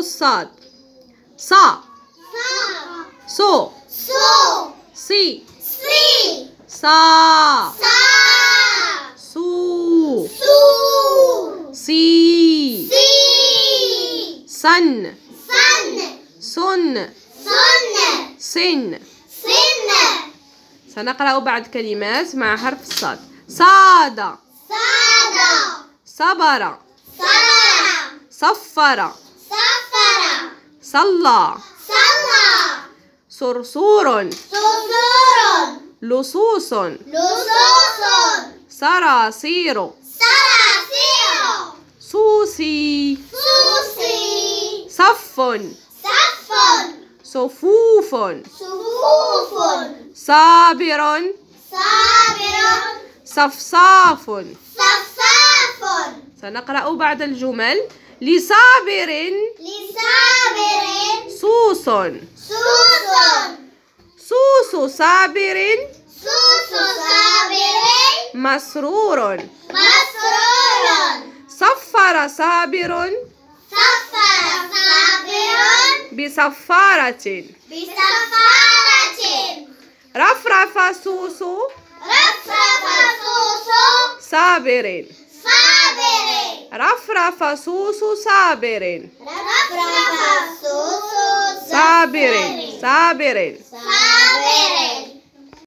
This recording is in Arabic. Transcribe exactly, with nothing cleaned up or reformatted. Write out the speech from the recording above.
الصاد. صا سو سي صا سو سي سن سن سن. سنقرأ بعض كلمات مع حرف الصاد. صاد صبر صفر صلى صرصور لصوص صراصير سوسي صف صفوف صابر صفصاف. سنقرأ بعض الجمل. لصابر سوس سوس صابر مسرور صفر صابر بصفارة رفرف سوس صابر رفرف سوس صابر صابر صابر